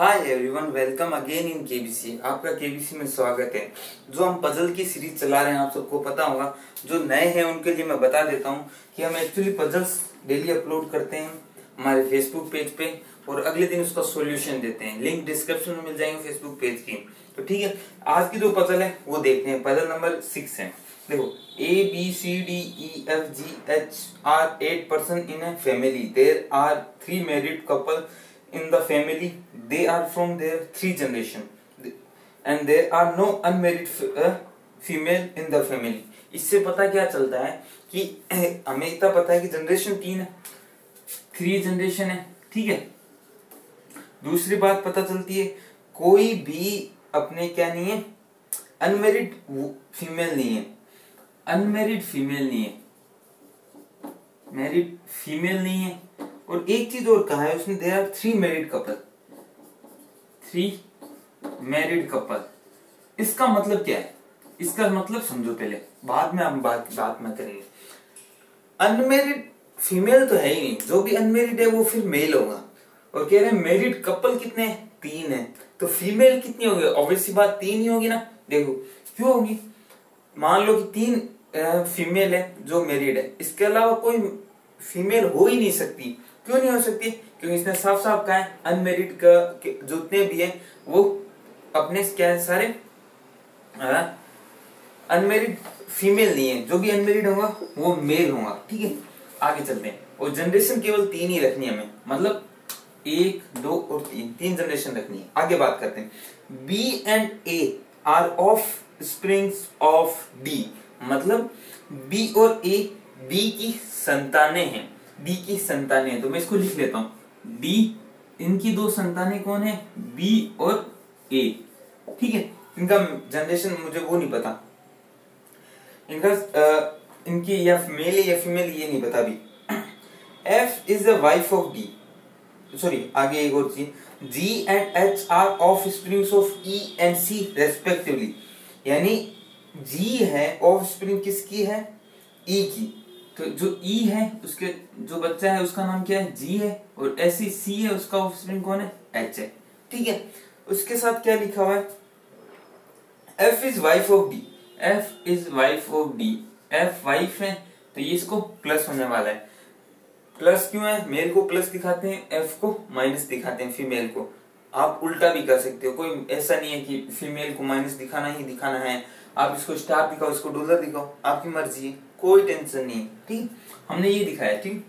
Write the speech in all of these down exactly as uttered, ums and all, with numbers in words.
Hi everyone, welcome again in KBC. आपका KBC में स्वागत है। जो हम पजल की सीरीज चला रहे हैं, आप सबको पता होगा। जो नए हैं उनके लिए मैं बता देता हूं कि हम एक्चुअली पजल्स डेली अपलोड करते हैं हमारे फेसबुक पेज पे और अगले दिन उसका सॉल्यूशन देते हैं। लिंक डिस्क्रिप्शन में मिल जाएंगे फेसबुक पेज की। तो ठीक है, आज की जो पजल है वो देखते हैं। पजल नंबर सिक्स है। देखो, A B C D E F G H are eight person in a family. There are three married couple in the family. They are from their three generation and there are no unmarried uh, female in the family. इससे पता क्या चलता है कि हमें इतना पता है कि जनरेशन तीन है, थ्री जनरेशन है। ठीक है, दूसरी बात पता चलती है कोई भी अपने क्या नहीं है, अनमेरिड फीमेल नहीं है, अनमेरिड फीमेल नहीं है, मैरिड फीमेल नहीं है। और एक चीज और कहा है उसने, there are three married couple, three married couple. इसका मतलब क्या है? इसका मतलब समझो पहले, बाद में हम बात बात में करेंगे। अनमेरिड फीमेल तो है ही नहीं, जो भी अनमेरिड है वो फिर मेल होगा। और कह रहे हैं मैरिड कपल कितने हैं? तीन है। तो फीमेल कितनी होगी? ऑब्वियसली बात तीन ही होगी ना। देखो क्यों होगी, मान लो कि तीन फीमेल है जो मैरिड है, इसके अलावा कोई फीमेल हो ही नहीं सकती। क्यों नहीं हो सकती? क्योंकि इसने साफ साफ कहा है अनमेरिड का जितने भी हैं वो अपने क्या है, सारे अनमेरिड फीमेल नहीं है। जो भी अनमेरिड होगा वो मेल होगा। ठीक है, आगे चलते हैं। और जनरेशन केवल तीन ही रखनी है हमें, मतलब एक, दो और तीन, तीन जनरेशन रखनी है। आगे बात करते हैं। B and A are offsprings of D, मतलब बी और ए बी की संतानें हैं, बी की संतानें हैं। तो मैं इसको लिख लेता हूं, बी, इनकी दो संतानें कौन है? बी और ए। ठीक है, इनका जनरेशन मुझे वो नहीं पता, इनका आ, इनकी या मेल या फीमेल ये नहीं पता अभी। F is the wife of D, sorry आगे एक और चीज, G and H are offsprings of E and C respectively. यानी जी है ऑफ स्प्रिंग किसकी है? ई की। तो जो ई है उसके जो बच्चा है उसका नाम क्या है? जी है। और ऐसी सी है उसका ऑफस्प्रिंग कौन है? एच है। ठीक है, उसके साथ क्या लिखा हुआ है? F is wife of D, F is wife of D. F wife है तो ये इसको प्लस होने वाला है। प्लस क्यों है? मेल को प्लस दिखाते हैं, एफ को माइनस दिखाते हैं, फीमेल को। आप उल्टा भी कर सकते हो, कोई ऐसा नहीं है कि फीमेल को माइनस दिखाना ही दिखाना है। आप इसको स्टार दिखाओ, इसको डॉलर दिखाओ, आपकी मर्जी है, कोई टेंशन नहीं है। ठीक, हमने ये दिखाया। ठीक,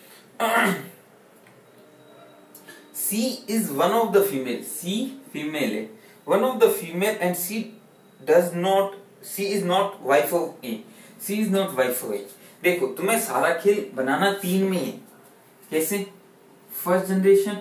C is one of the female, C female है, one of the female and C does not, C is not wife of A, C is not wife of A. देखो तुम्हें सारा खेल बनाना तीन में है। कैसे? फर्स्ट जनरेशन,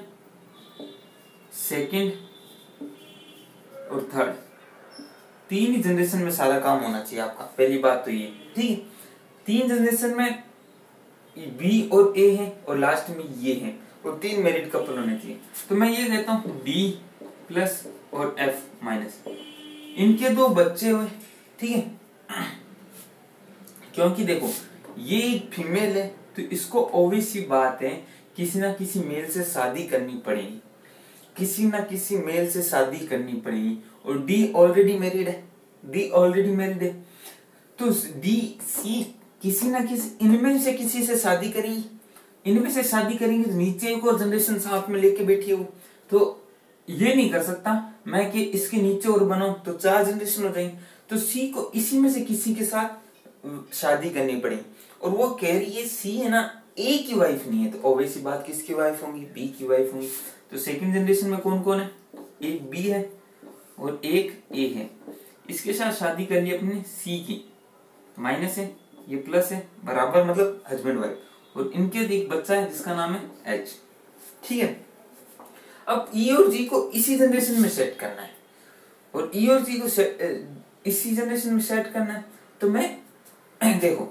सेकंड और थर्ड, तीन ही जनरेशन में सारा काम होना चाहिए आपका। पहली बात तो ये। ठीक है, तीन जनरेशन में बी और ए है और लास्ट में ये है, और तीन मैरिड कपल होने चाहिए। तो मैं ये कहता हूँ डी प्लस और एफ माइनस, इनके दो बच्चे हुए। ठीक है, क्योंकि देखो ये एक फीमेल है तो इसको ऑब्वियस सी बात है किसी ना किसी मेल से शादी करनी पड़ेगी, किसी ना किसी मेल से शादी करनी पड़ेगी। और डी ऑलरेडी मैरिड है, डी ऑलरेडी मैरिड है तो डी सी किसी ना किसी इनमें से किसी से शादी करेगी। इनमें से शादी करेंगे तो नीचे एक और जनरेशन साथ में लेके बैठी हो। तो ये नहीं कर सकता मैं कि इसके नीचे और बनाऊं तो चार जनरेशन हो जाएंगे। तो सी को इसी में से किसी के साथ शादी करनी पड़ेगी। और वो कह रही है सी है ना ए की वाइफ नहीं है, तो ऑब्वियस बात किसकी वाइफ होंगी? बी की वाइफ होंगी। तो सेकंड जनरेशन में कौन कौन है? एक बी है और एक ए है। इसके साथ शादी कर ली अपने सी की, माइनस है, ये प्लस है, बराबर मतलब हस्बैंड वाइफ। और इनके एक बच्चा है जिसका नाम है एच। ठीक है, अब ई और जी को इसी जनरेशन में सेट करना है और ई और जी को इसी जनरेशन में सेट करना है। तो मैं देखो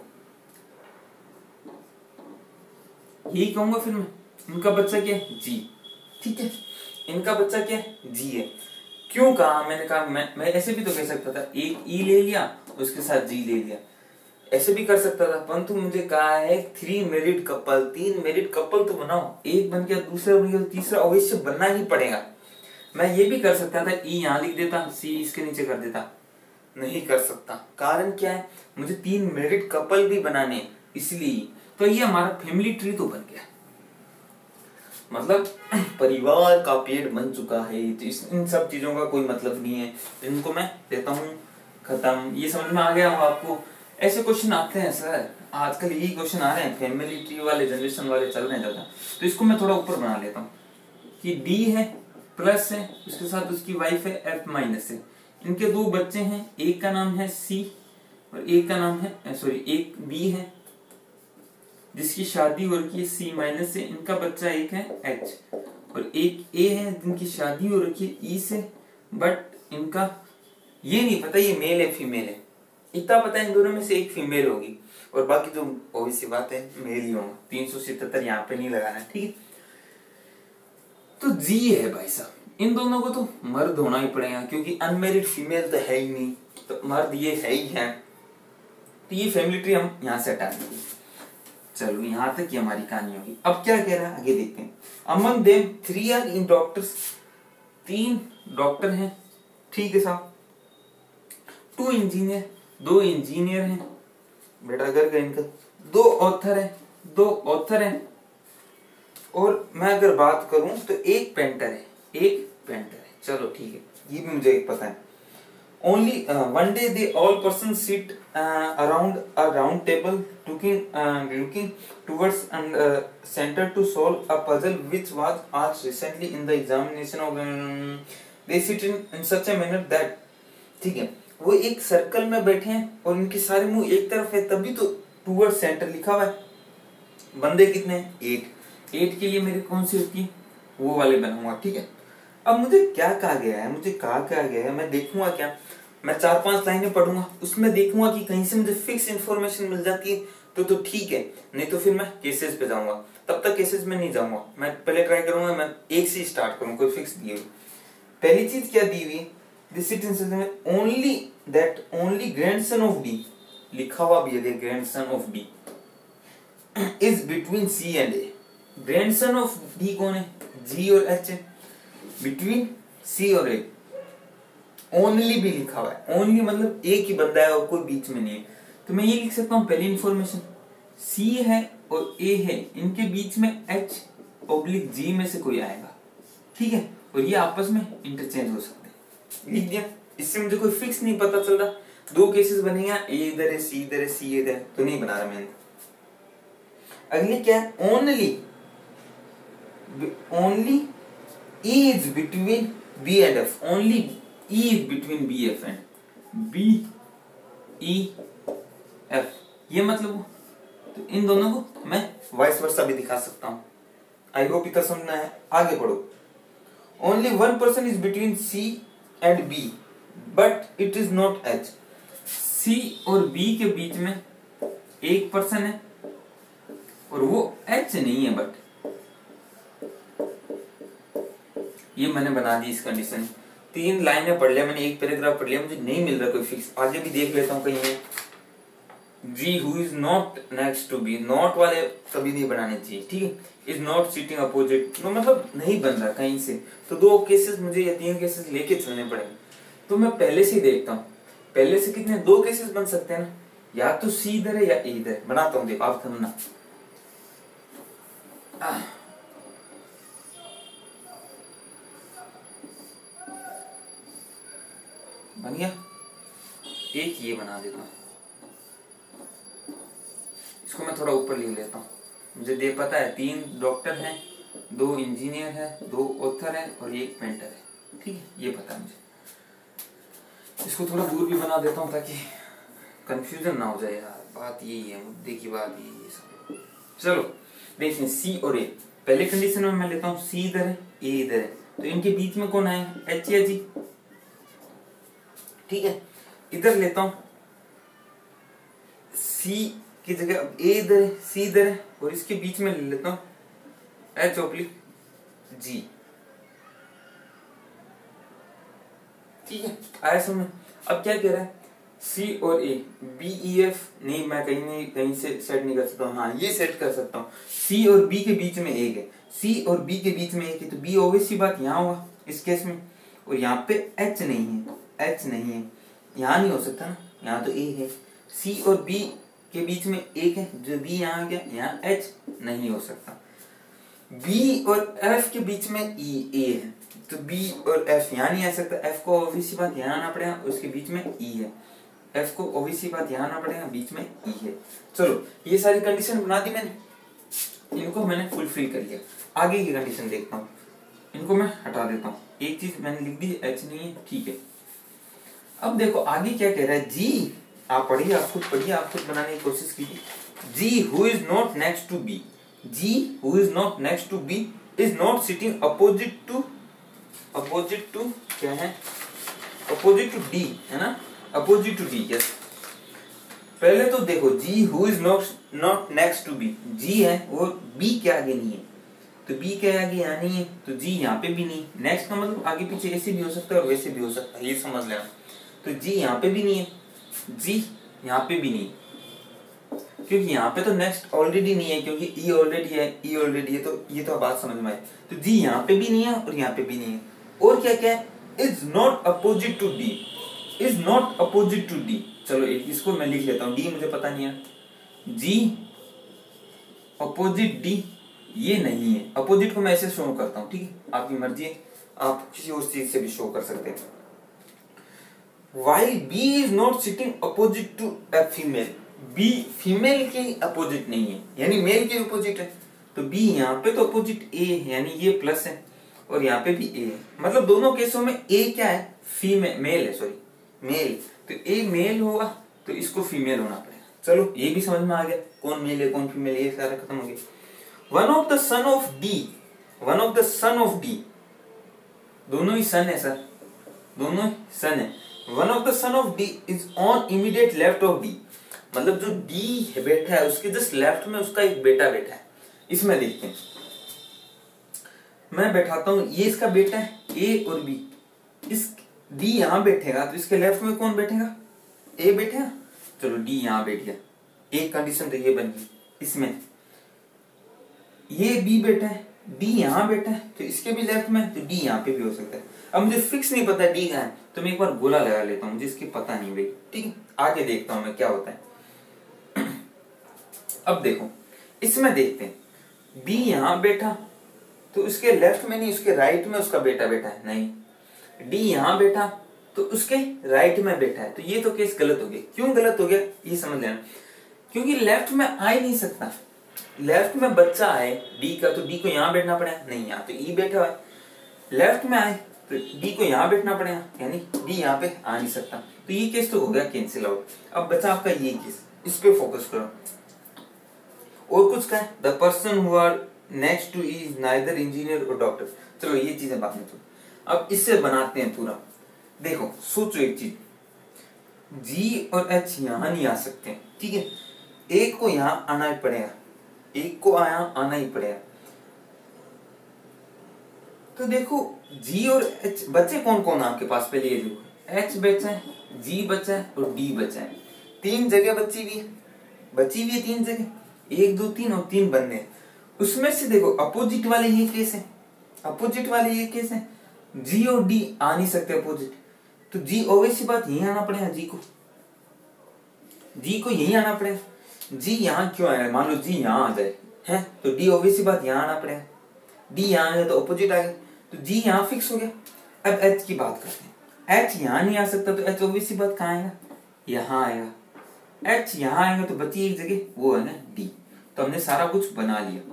यही कहूंगा फिर मैं, इनका बच्चा क्या है? जी। ठीक है, इनका बच्चा क्या है? जी है। क्यों कहा? मैंने कहा मैं मैं ऐसे भी तो कह सकता था, एक ई ले लिया उसके साथ जी ले लिया, ऐसे भी कर सकता था। परंतु मुझे कहा है थ्री मैरिड कपल, तीन मैरिड कपल तो बनाओ। एक बन गया, दूसरा बन गया, तीसरा अवश्य बनना ही पड़ेगा। मैं ये भी कर सकता था, ई यहाँ लिख देता, सी इसके नीचे कर देता, नहीं कर सकता। कारण क्या है, मुझे तीन मैरिड कपल भी बनाने, इसलिए तो ये हमारा फैमिली ट्री तो बन गया, मतलब परिवार का पेड़ बन चुका है। तो इस इन सब चीजों का कोई मतलब नहीं है, इनको मैं देता हूँ खत्म। ये समझ में आ गया हो आपको? ऐसे क्वेश्चन आते हैं सर, आजकल यही क्वेश्चन आ रहे हैं, फैमिली ट्री वाले, जनरेशन वाले चल रहे हैं ज्यादा। तो इसको मैं थोड़ा ऊपर बना लेता हूँ कि डी है, प्लस है, उसके साथ उसकी वाइफ है एफ माइनस है, इनके दो बच्चे हैं, एक का नाम है सी और एक का नाम है सॉरी एक बी है, जिसकी शादी हो रखी है सी माइनस से, इनका बच्चा एक है एच, और एक ए है जिनकी शादी हो रखी है ई से, बट इनका ये नहीं पता ये मेल है फीमेल है, इतना पता है इन दोनों में से एक फीमेल होगी, और बाकी तो ऑब्वियस सी बात है मेल ही होगा। तीन सौ सितहत्तर यहाँ पे नहीं लगाना, ठीक है। तो जी है भाई साहब, इन दोनों को तो मर्द होना ही पड़ेगा, क्योंकि अनमेरिड फीमेल तो है ही नहीं, तो मर्द ये है ही है। तो ये फैमिली ट्री हम यहाँ से हटा देंगे। चलो यहाँ तक ही हमारी कहानी होगी। अब क्या कह रहा है आगे देखते हैं। Among them three are in doctors, तीन डॉक्टर हैं, ठीक है साहब। टू इंजीनियर, दो इंजीनियर हैं, बेटा घर का इनका। दो ऑथर है, दो ऑथर हैं, और मैं अगर बात करूं तो एक पेंटर है, एक पेंटर है। चलो ठीक है, ये भी मुझे एक पता है। Only one day they all person sit around a round table looking looking towards and centre to solve a puzzle which was asked recently in the examination of they sit in in such a manner that, ठीक है। वो एक circle में बैठे हैं और इनके सारे मुंह एक तरफ है, तभी तो टुवर्ड्स सेंटर लिखा हुआ है। बंदे कितने हैं? एट। एट के लिए मेरे कौन सी होती है? वो वाले बनाऊंगा, ठीक है। अब मुझे क्या कहा गया है, मुझे कहा क्या गया है, मैं देखूंगा क्या, मैं चार पांच लाइनें पढ़ूंगा, उसमें देखूंगा कि कहीं से मुझे फिक्स इन्फॉर्मेशन मिल जाती है तो तो ठीक है, नहीं तो फिर मैं केसेस पे जाऊंगा। तब तक केसेस में नहीं जाऊंगा, मैं पहले ट्राई करूंगा, मैं एक से स्टार्ट करूँ, कोई फिक्स दिए हुई। पहली चीज क्या दी हुई, दिस सिटी में only that only grandson of D, लिखा हुआ भी है grandson of D is between C and A. Grandson of D कौन है? जी और एच है, बिटवीन सी और ए। ओनली भी लिखा हुआ है, ओनली मतलब एक ही बंदा है और कोई बीच में नहीं है। तो मैं ये लिख सकता हूँ पहली इंफॉर्मेशन, सी है और ए है, इनके बीच में एच ओब्लिक जी में से कोई आएगा, ठीक है, और ये आपस में इंटरचेंज हो सकते हैं। लिख दिया, इससे मुझे कोई फिक्स नहीं पता चल रहा। दो केसेस बनेगा, ए इधर है, सी इधर है, सी इधर है, तो नहीं बना रहा मैंने। अगले क्या है? Only only E is between B and F, only E is between B F and B E F, ये मतलब तो इन दोनों को मैं वाइस वर्सा भी दिखा सकता हूं। आई होप इतना समझना है, आगे पढ़ो। Only one person is between C and B but it is not H, C और बी के बीच में एक पर्सन है और वो एच नहीं है, बट ये मैंने बना दी इस कंडीशन। तीन लाइनें पढ़ लिया मैंने, एक पैराग्राफ पढ़ लिया, मुझे नहीं मिल रहा कोई फिक्स, आगे भी देख लेता हूँ कहीं है। G who is not next to B, not वाले कभी नहीं बनाने चाहिए, ठीक है। इज नॉट सिटिंग अपोजिट, तो मतलब नहीं बन रहा कहीं से, तो दो केसेस मुझे या तीन केसेस लेके चलने पड़ेंगे। तो मैं पहले से देखता हूँ, पहले से कितने दो केसेस बन सकते हैं ना, या तो सी इधर है या ए इधर। बनाता हूँ, देखो आप समझना। बन गया, एक ये बना देता हूँ, इसको मैं थोड़ा ऊपर लिख लेता हूँ। मुझे दे पता है तीन डॉक्टर हैं, दो इंजीनियर है, दो ऑथर है और एक पेंटर है, ठीक है, ये पता है मुझे। इसको थोड़ा दूर भी बना देता हूँ ताकि कंफ्यूजन ना हो जाए यार, बात यही है, मुद्दे की बात यही है सब। चलो देखिए, सी और ए, पहले कंडीशन में मैं लेता हूँ सी इधर है, ए इधर है, तो इनके बीच में कौन आए? एच या जी, ठीक है। इधर लेता हूं सी की जगह, अब ए इधर है, सी इधर है, और इसके बीच में ले लेता हूं एच ओब्लिक जी, ठीक है, आया समझ। अब क्या कह रहा है? सी और ए, बी ई एफ नहीं, मैं कहीं नहीं कहीं से सेट नहीं कर सकता हूँ, हाँ ये सेट कर सकता हूँ। सी और बी के बीच में एक है, सी और बी के बीच में एक है, तो बी ऑब्वियस सी बात यहाँ होगा, इस केस में, और यहाँ पे एच नहीं है, एच नहीं है, यहाँ नहीं हो सकता ना, यहाँ तो ए है। सी और बी के बीच में एक है, जो बी यहाँ आ गया, यहाँ एच नहीं हो सकता। बी और एफ के बीच में ई ए है, तो बी और एफ यहाँ नहीं आ सकता, एफ को ऑब्वियसली बात यहाँ आना पड़ेगा, उसके बीच में ई है, एफ को ऑब्वियसली बात यहाँ आना पड़ेगा, बीच में ई है। चलो ये सारी कंडीशन बना दी मैंने, इनको मैंने फुलफिल कर लिया। आगे की कंडीशन देखता हूँ, इनको मैं हटा देता हूँ, एक चीज मैंने लिख दी, एच नहीं है, ठीक है। अब देखो आगे क्या कह रहा है, जी आप पढ़िए, आप खुद पढ़िए, आप खुद बनाने की कोशिश कीजिए। G who is not next to B, G who is not next to B is not sitting opposite to, opposite to क्या है, अपोजिट टू डी है ना, अपोजिट टू डी, यस। पहले तो देखो G who is not not next to B, G है वो B के आगे नहीं है, तो बी के आगे यहाँ नहीं है, तो जी यहाँ पे भी नहीं। नेक्स्ट का मतलब आगे पीछे ऐसे भी हो सकता है और वैसे भी हो सकता है, ये समझ लेना। तो जी यहाँ पे भी नहीं है, जी यहाँ पे भी नहीं, क्योंकि यहाँ पे तो नेक्स्ट ऑलरेडी नहीं है, क्योंकि ई ऑलरेडी है, ई ऑलरेडी है, तो ये तो बात समझ में आई। तो जी यहाँ पे भी नहीं है और यहाँ पे भी नहीं है, और क्या क्या है, is not opposite to D, is not opposite to D. चलो एक इसको मैं लिख लेता हूँ, डी मुझे पता नहीं है, जी अपोजिट डी ये नहीं है। अपोजिट को मैं ऐसे शो करता हूँ, ठीक है, आपकी मर्जी है, आप किसी और चीज से भी शो कर सकते हैं। While B is not sitting opposite to a female, B female के अपोजिट नहीं है, यानी मेल के अपोजिट है, तो B यहाँ पे तो अपोजिट A है, यानी ये प्लस है, और यहाँ पे भी A है, मतलब दोनों केसों में A क्या है, फीमेल, मेल है, सॉरी मेल, तो A मेल होगा तो इसको फीमेल होना पड़ेगा। चलो ये भी समझ में आ गया, कौन मेल है कौन फीमेल, ये सारा खत्म हो गया। One of the son of D, one of the son of D, दोनों ही सन है सर, दोनों ही सन है। One of the son of D is on immediate left of D, मतलब जो डी बैठा है उसके जस्ट लेफ्ट में उसका एक बेटा बैठा है। इसमें देखते हैं, मैं बैठाता हूं, ये इसका बेटा है ए और बी, इस डी यहां बैठेगा तो इसके लेफ्ट में कौन बैठेगा, ए बैठेगा। चलो डी यहां बैठ गया, एक कंडीशन तो ये बन गई। इसमें ये बी बैठा है, डी यहाँ बैठा है, तो इसके भी लेफ्ट में, तो डी यहाँ पे भी हो सकता है। अब मुझे फिक्स नहीं पता डी कहाँ है, तो मैं एक बार गोला लगा लेता हूँ, मुझे इसकी पता नहीं भाई, ठीक है, आगे देखता हूँ मैं क्या होता है। अब देखो इसमें देखते हैं, बी यहाँ बैठा तो उसके लेफ्ट में नहीं, उसके राइट में उसका बेटा बैठा है, नहीं। डी यहाँ बैठा तो उसके राइट में बैठा है, तो ये तो केस गलत हो गया। क्यों गलत हो गया ये समझ लेना, क्योंकि लेफ्ट में आ ही नहीं सकता, लेफ्ट में बच्चा है डी का, तो डी को यहाँ बैठना पड़ेगा, नहीं यहाँ तो ई बैठा है। लेफ्ट में आए तो डी को यहाँ बैठना पड़ेगा, यानी डी यहाँ पे आ नहीं सकता, तो ये केस तो हो गया कैंसिल आउट। अब बचा आपका ये केस, इस पे फोकस करो। और कुछ का है, the person who are next to is neither engineer और डॉक्टर। चलो ये चीजें बाद में, तो अब इससे बनाते हैं पूरा। देखो सोचो एक चीज, जी और एच यहाँ नहीं आ सकते, ठीक है, एक को यहाँ आना ही पड़ेगा, एक को आया आना ही पड़ेगा। तो देखो जी और एच बचे कौन कौन आपके पास, पहले ये देखो, एच बचा है, जी बचा है और डी बचा है, तीन जगह बची हुई है, बची हुई है तीन जगह, एक दो तीन और तीन बनने हैं। उसमें से देखो अपोजिट वाले ये केस है, अपोजिट वाले ये केस है, जी और डी आ नहीं सकते अपोजिट, तो जी ऑब्वियस बात यही आना पड़ेगा, जी को जी को यही आना पड़ेगा। जी यहाँ क्यों आया, मान लो जी यहाँ आ जाए है, तो डी ऑब्वियसली बात यहाँ आना पड़ेगा, डी यहाँ आ गया तो अपोजिट आ गया, तो जी यहाँ फिक्स हो गया। अब एच की बात करते हैं, एच यहाँ नहीं आ सकता, तो एच ऑब्वियसली बात कहाँ आएगा, यहाँ आएगा। एच यहाँ आएगा तो बची एक जगह, वो है ना डी, तो हमने सारा कुछ बना लिया,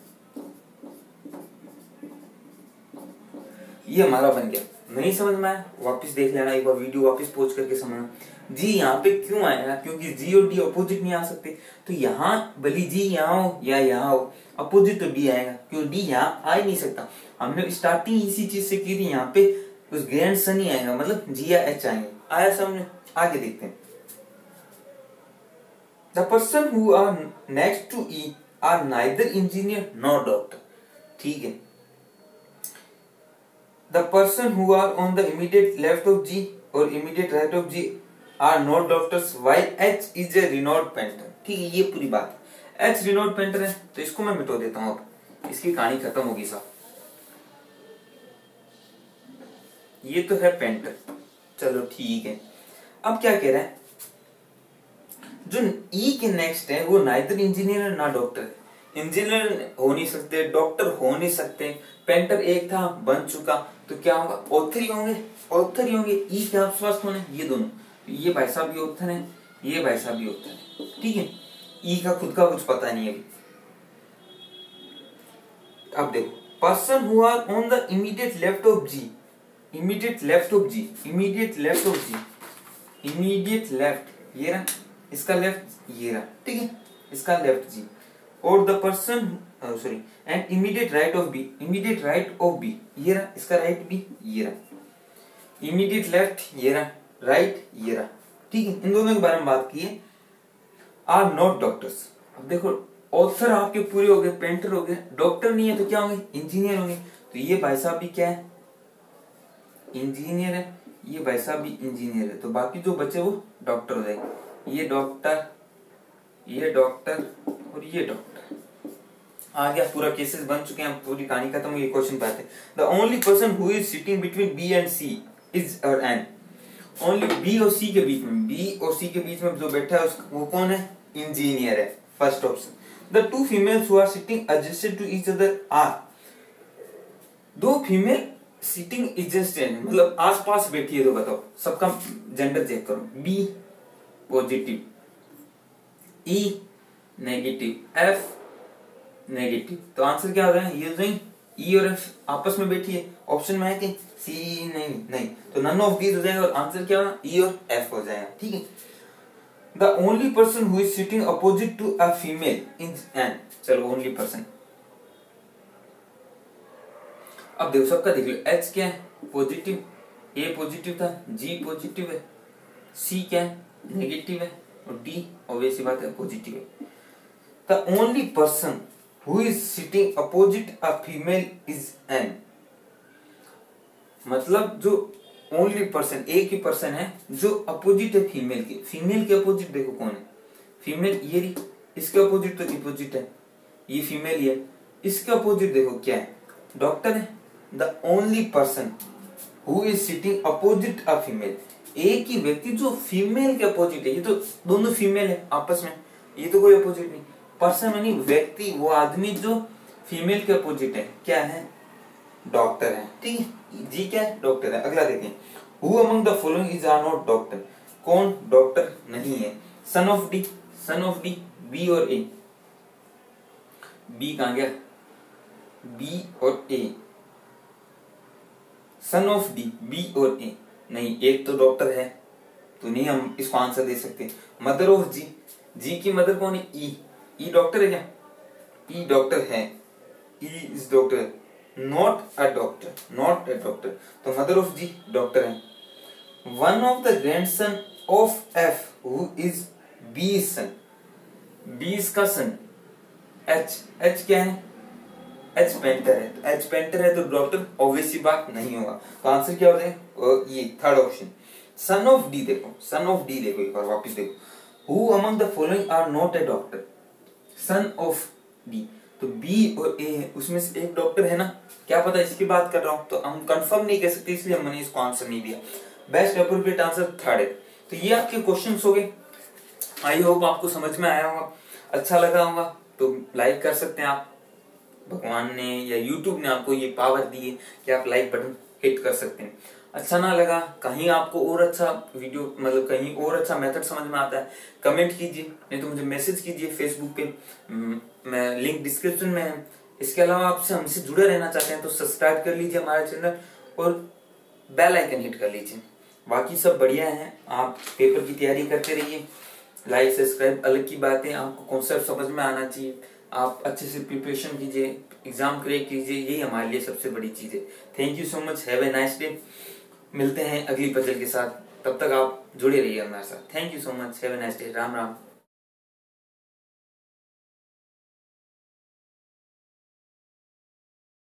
ये हमारा बन गया। नहीं समझ में आया वापस देख लेना, एक बार वीडियो वापस पॉज करके समझना। जी यहाँ पे क्यों आएगा, क्योंकि जी और डी अपोजिट नहीं आ सकते, तो यहाँ भले जी यहाँ हो या यहाँ हो, अपोजिट तो डी आएगा, क्योंकि डी यहाँ आ ही नहीं सकता। हमने स्टार्टिंग इसी चीज से की थी, यहाँ पे उस ग्रैंड सन ही आएगा, मतलब जी या एच आएंगे। आया समझ? आगे देखते हैं, the person who are next to E are neither engineer nor doctor, ठीक है। The person who are on the immediate left of G or immediate right of G are not doctors, while H is a renowned painter, ठीक है, ये पूरी बात। H renowned painter है, तो इसको मैं मिटा देता हूँ, अब इसकी कहानी खत्म होगी साहब। ये तो है पेंटर, चलो ठीक है। अब क्या कह रहा है, जो ई के नेक्स्ट है वो नाइदर इंजीनियर है ना डॉक्टर। इंजीनियर हो नहीं सकते, डॉक्टर हो नहीं सकते, पेंटर एक था बन चुका, तो क्या होगा, ऑथर ही होंगे, ऑथर ही होंगे। ई के आसपास कौन है, ये दोनों, ये भाई साहब भी ऑथर है, ये भाई साहब भी ऑथर है, ठीक है। ई का खुद का कुछ पता नहीं है अभी। अब देखो, person who are on the immediate left of G, immediate left of G, immediate left of G, immediate left ये रहा, इसका लेफ्ट ये रहा, ठीक है, इसका लेफ्ट जी, और the person sorry and immediate right of B, immediate right of B ये रहा, इसका राइट बी ये रहा, इमीडिएट लेफ्ट ये रहा, राइट ये रहा, ठीक है। इन दोनों के बारे में बात की है, आर नॉट डॉक्टर्स। अब देखो, ऑथर आपके पूरे हो गए, पेंटर हो गए, डॉक्टर नहीं है तो क्या होंगे, इंजीनियर होंगे। तो ये भाई साहब भी क्या है, इंजीनियर है, ये भाई साहब भी इंजीनियर है, तो बाकी जो बचे वो डॉक्टर हो जाएंगे। ये डॉक्टर, ये डॉक्टर और ये डॉक्टर। आ गया, पूरा केसेस बन चुके हैं, पूरी कहानी खत्म हुई। क्वेश्चन पे आते हैं, the only person who is sitting between B and C is और एन, ओनली बी और सी के बीच में, बी और सी के बीच में जो बैठा है उसका वो कौन है, इंजीनियर है, first option. The two females who are sitting adjacent to each other are, दो फीमेल सिटिंग एडजेसेंट मतलब आसपास बैठी है, तो बताओ सबका जेंडर चेक करो, B positive, E negative, F negative, तो आंसर क्या हो रहा है, ये नहीं, ई और एफ आपस में बैठी है, ऑप्शन में है कि सी नहीं, नहीं तो नन ऑफ दीज हो जाएगा, और आंसर क्या होगा, ई और एफ हो जाएगा, ठीक है। The only person who is sitting opposite to a female is N, चलो ओनली पर्सन। अब देखो सबका देख लो, एच क्या है, पॉजिटिव, ए पॉजिटिव था, जी पॉजिटिव है, सी क्या है, नेगेटिव है, और डी ऑब्वियस बात है पॉजिटिव है। The only person who is sitting opposite a female is N, मतलब जो ओनली पर्सन, एक ही पर्सन है जो अपोजिट है फीमेल के, फीमेल के अपोजिट देखो कौन है, फीमेल ये रही, इसके अपोजिट तो अपोजिट है, ये फीमेल है, इसके अपोजिट देखो क्या है, डॉक्टर है। The only person who is sitting opposite a female, एक ही व्यक्ति जो फीमेल के अपोजिट है, ये तो दोनों फीमेल है आपस में, ये तो कोई अपोजिट नहीं, पर्सन यानी व्यक्ति, वो आदमी जो फीमेल के अपोजिट है, क्या है, डॉक्टर है, ठीक है। जी क्या है, डॉक्टर है। अगला देखें, who among the following is are not doctor, कौन डॉक्टर नहीं है, son of D, son of D, B और ए, बी कहां गया, बी और A, son of D, B और ए, नहीं एक तो डॉक्टर है, तो नहीं हम इसको आंसर दे सकते। मदर ऑफ जी, जी की मदर कौन है, ई, ई डॉक्टर है क्या, ई डॉक्टर है, E is doctor, not a doctor, not a doctor, तो मदर ऑफ जी डॉक्टर है। One of the grandson of F who is B son, B का सन, एच, एच क्या है, एच पेंटर है, तो H painter है तो doctor obviously बात नहीं होगा, तो आंसर क्या हो जाएगा, ये third option. Son of D देखो, सन ऑफ डी देखो एक बार वापस देखो, who among the following are not a doctor, son of D, तो बी और ए है, उसमें से एक डॉक्टर है ना, क्या पता इसकी बात कर रहा हूं, तो हम कंफर्म नहीं कह सकते, इसलिए मैंने इसको आंसर नहीं दिया। बेस्ट अप्रोप्रिएट आंसर थर्ड है। तो ये आपके क्वेश्चंस हो गए, आई होप आपको समझ में आया होगा, अच्छा लगा होगा तो लाइक कर सकते हैं आप, भगवान ने या यूट्यूब ने आपको ये पावर दी है कि आप लाइक बटन हिट कर सकते हैं। अच्छा ना लगा, कहीं आपको और अच्छा वीडियो मतलब कहीं और अच्छा मेथड समझ में आता है, कमेंट कीजिए, नहीं तो मुझे मैसेज कीजिए फेसबुक पे, मैं लिंक डिस्क्रिप्शन में है। इसके अलावा आपसे हमसे जुड़े रहना चाहते हैं तो सब्सक्राइब कर लीजिए हमारा चैनल और बेल आइकन हिट कर लीजिए। बाकी सब बढ़िया है, आप पेपर की तैयारी करते रहिए, लाइक सब्सक्राइब अलग की बात है, आपको कॉन्सेप्ट समझ में आना चाहिए, आप अच्छे से प्रिपरेशन कीजिए, एग्जाम क्रैक कीजिए, यही हमारे लिए सबसे बड़ी चीज है। Thank you so much, have a nice day. मिलते हैं अगली पजल के साथ, तब तक आप जुड़े रहिए हमारे साथ। Thank you so much, have a nice day. Ram Ram.